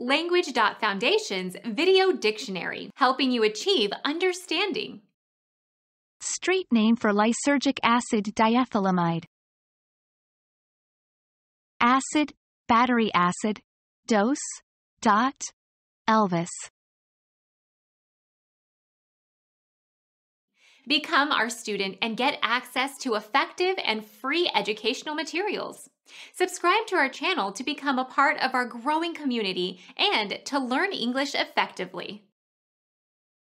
Language.Foundation's Video Dictionary, helping you achieve understanding. Street name for lysergic acid diethylamide. Acid, battery acid, dose, dot, Elvis. Become our student and get access to effective and free educational materials. Subscribe to our channel to become a part of our growing community and to learn English effectively.